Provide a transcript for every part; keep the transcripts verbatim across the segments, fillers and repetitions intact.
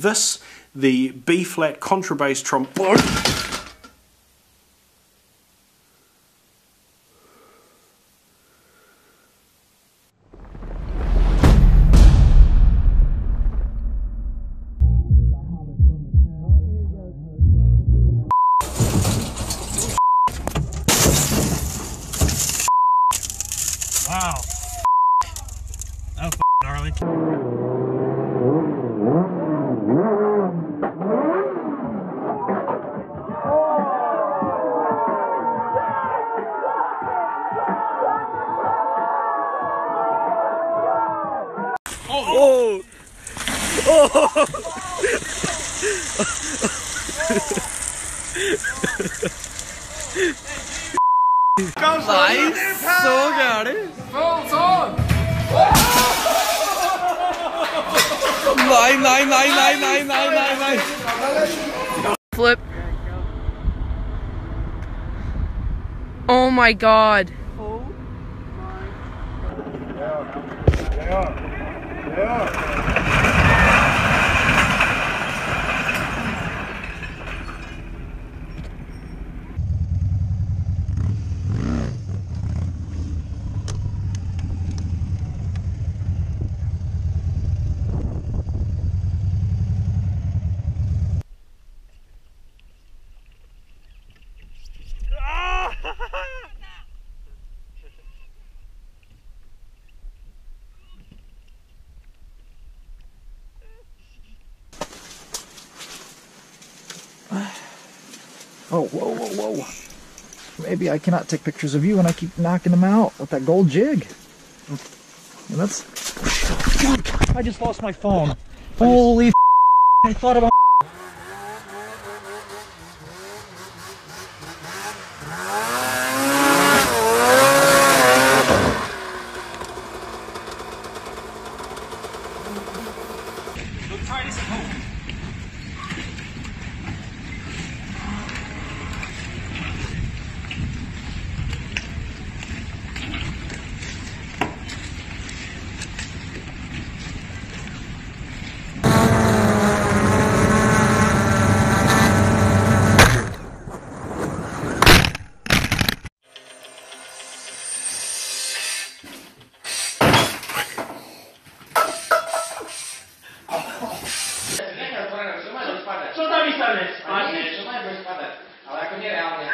this, the B-flat contrabass trombone. Wow. That was gnarly. Oh! Oh! Nice! Så gærlig! Nei, nei, nei, nei, nei, nei, nei, nei! Flip. Oh my god. Oh my. Yeah. Yeah. Yeah. Oh, whoa, whoa, whoa. Maybe I cannot take pictures of you when I keep knocking them out with that gold jig. And that's... I just lost my phone. Holy f***. I thought about... Try this at home. Co tam stane? Spanie? Co tam spadać? Ale jako nierealnie.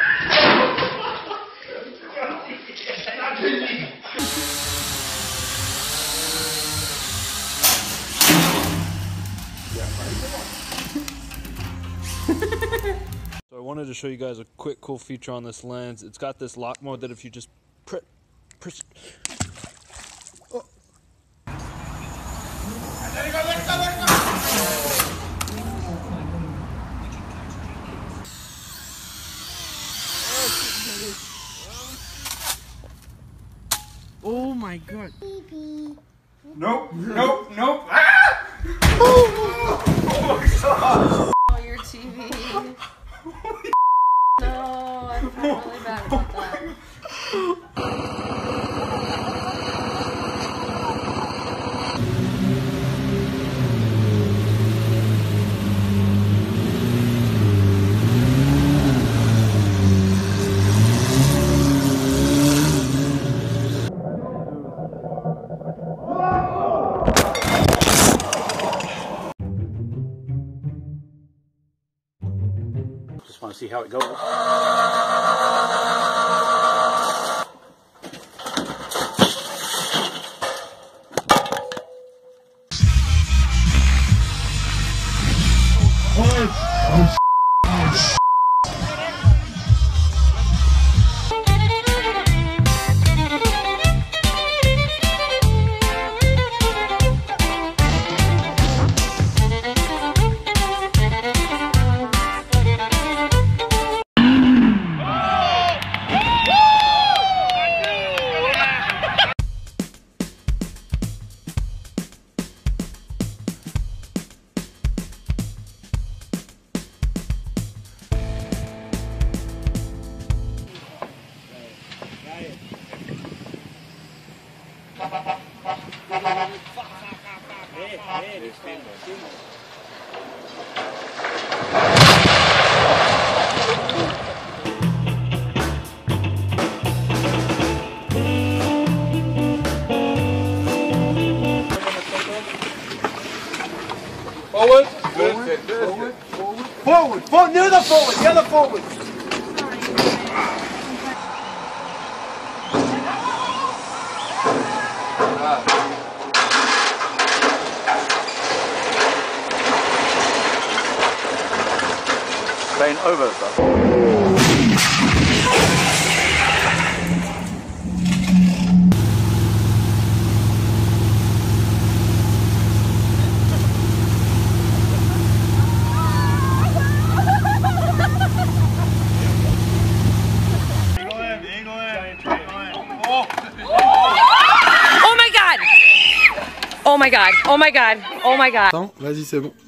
So I wanted to show you guys a quick cool feature on this lens. It's got this lock mode that if you just press, press oh. Oh my god. Nope, nope, nope. Ah! Oh, oh my god. Oh, your T V. No, I feel really bad about that. Just want to see how it goes. Oh, Forward. Forward. Forward. Forward. Forward. Forward. Near the forward. The other forward. Plane over, sir. Oh my god, oh my god, oh my god. Attends, vas-y, c'est bon.